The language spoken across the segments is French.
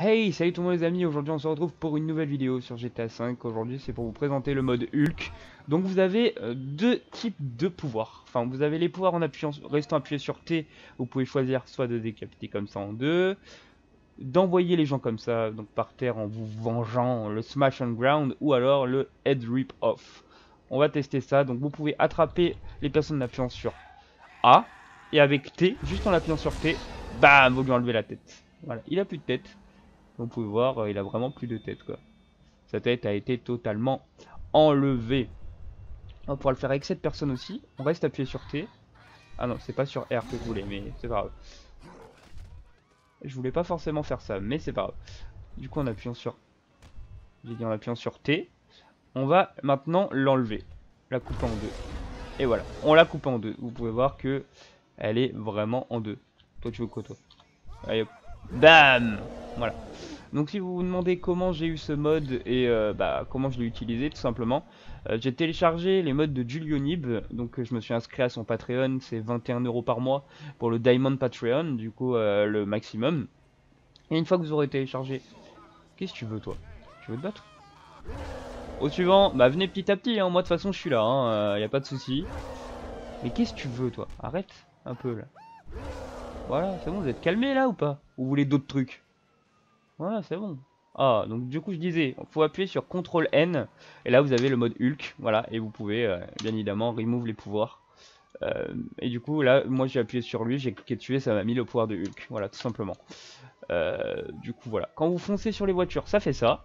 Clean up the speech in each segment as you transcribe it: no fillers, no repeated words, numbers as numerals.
Hey, salut tout le monde les amis, aujourd'hui on se retrouve pour une nouvelle vidéo sur GTA V. Aujourd'hui c'est pour vous présenter le mode Hulk. Donc vous avez deux types de pouvoirs. Enfin vous avez les pouvoirs en appuyant, restant appuyé sur T. Vous pouvez choisir soit de décapiter comme ça en deux, d'envoyer les gens comme ça, donc par terre en vous vengeant, le Smash on Ground, ou alors le Head Rip Off. On va tester ça, donc vous pouvez attraper les personnes en appuyant sur A, et avec T, juste en appuyant sur T, bam, vous lui enlevez la tête. Voilà, il a plus de tête. Vous pouvez voir, il a vraiment plus de tête quoi. Sa tête a été totalement enlevée. On pourra le faire avec cette personne aussi. On reste appuyé sur T. Ah non, c'est pas sur R que je voulais, mais c'est pas grave. Je voulais pas forcément faire ça, mais c'est pas grave. Du coup, en appuyant sur... J'ai dit en appuyant sur T. On va maintenant l'enlever. La couper en deux. Et voilà, on l'a coupe en deux. Vous pouvez voir que elle est vraiment en deux. Toi, tu veux quoi, toi? Allez hop. Bam! Voilà. Donc si vous vous demandez comment j'ai eu ce mode et comment je l'ai utilisé, tout simplement, j'ai téléchargé les modes de Julionib, donc je me suis inscrit à son Patreon, c'est 21 € par mois pour le Diamond Patreon, du coup le maximum. Et une fois que vous aurez téléchargé, qu'est-ce que tu veux toi? Tu veux te battre? Au suivant, bah venez petit à petit, hein. Moi de toute façon je suis là, hein, y a pas de souci. Mais qu'est-ce que tu veux toi? Arrête un peu là. Voilà, c'est bon, vous êtes calmé là ou pas? Ou vous voulez d'autres trucs? Voilà, c'est bon. Ah, donc du coup je disais, il faut appuyer sur CTRL N, et là vous avez le mode Hulk, voilà, et vous pouvez bien évidemment remove les pouvoirs. Et du coup là, moi j'ai appuyé sur lui, j'ai cliqué dessus et ça m'a mis le pouvoir de Hulk, voilà, tout simplement. Du coup voilà, quand vous foncez sur les voitures, ça fait ça.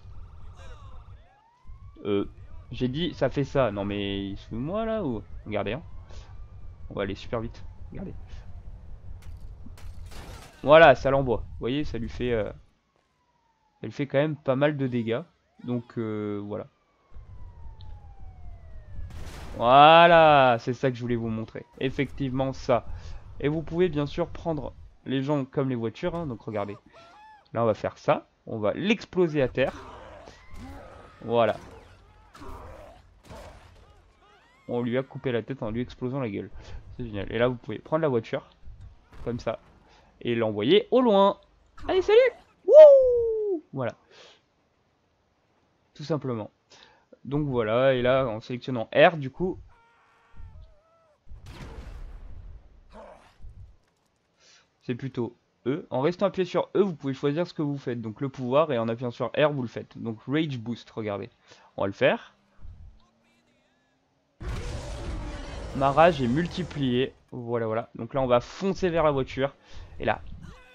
J'ai dit ça fait ça, non mais sous moi là ou... Regardez, hein. On va aller super vite, regardez. Voilà, ça l'envoie, vous voyez, ça lui fait... Elle fait quand même pas mal de dégâts. Donc voilà. Voilà, c'est ça que je voulais vous montrer. Effectivement ça. Et vous pouvez bien sûr prendre les gens comme les voitures. Hein, donc regardez. Là on va faire ça. On va l'exploser à terre. Voilà. On lui a coupé la tête en lui explosant la gueule. C'est génial. Et là vous pouvez prendre la voiture. Comme ça. Et l'envoyer au loin. Allez salut. Wouh. Voilà. Tout simplement. Donc voilà, et là en sélectionnant R du coup, c'est plutôt E. En restant appuyé sur E, vous pouvez choisir ce que vous faites. Donc le pouvoir, et en appuyant sur R, vous le faites. Donc Rage Boost, regardez. On va le faire. Ma rage est multipliée. Voilà, voilà. Donc là, on va foncer vers la voiture. Et là...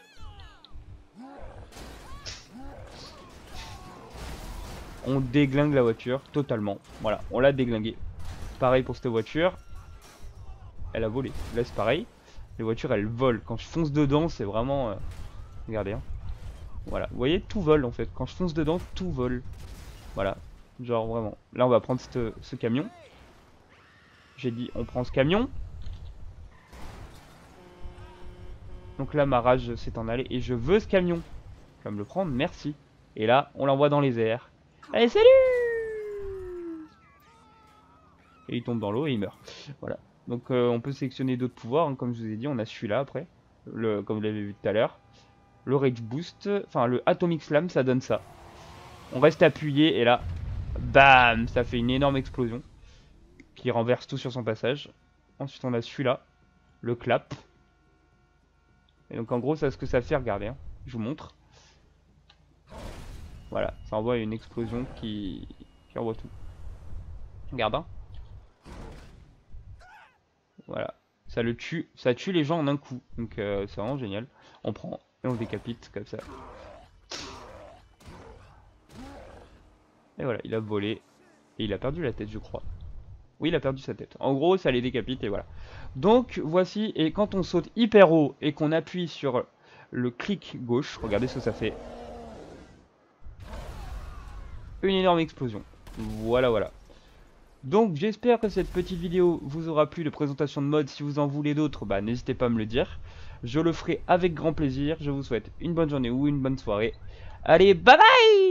on déglingue la voiture totalement. Voilà, on l'a déglinguée. Pareil pour cette voiture. Elle a volé. Là, c'est pareil. Les voitures, elles volent. Quand je fonce dedans, c'est vraiment... regardez, hein. Voilà, vous voyez, tout vole en fait. Quand je fonce dedans, tout vole. Voilà, genre vraiment. Là, on va prendre ce camion. J'ai dit, on prend ce camion. Donc là, ma rage s'est en allée. Et je veux ce camion. Je vais me le prendre, merci. Et là, on l'envoie dans les airs. Allez, salut! Et il tombe dans l'eau et il meurt. Voilà. Donc on peut sélectionner d'autres pouvoirs. Hein, comme je vous ai dit, on a celui-là après. Comme vous l'avez vu tout à l'heure. Le Rage Boost, enfin le Atomic Slam, ça donne ça. On reste appuyé et là, bam, ça fait une énorme explosion qui renverse tout sur son passage. Ensuite on a celui-là, le clap. Et donc en gros, ça, ce que ça fait, regardez, hein, je vous montre. Voilà, ça envoie une explosion qui envoie tout. Regarde, hein. Voilà, ça le tue, ça tue les gens en un coup. Donc c'est vraiment génial. On prend et on décapite comme ça. Et voilà, il a volé. Et il a perdu la tête, je crois. Oui, il a perdu sa tête. En gros, ça les décapite et voilà. Donc, voici. Et quand on saute hyper haut et qu'on appuie sur le clic gauche, regardez ce que ça fait. Une énorme explosion. Voilà, voilà. Donc, j'espère que cette petite vidéo vous aura plu de présentation de mode. Si vous en voulez d'autres, bah, n'hésitez pas à me le dire. Je le ferai avec grand plaisir. Je vous souhaite une bonne journée ou une bonne soirée. Allez, bye bye!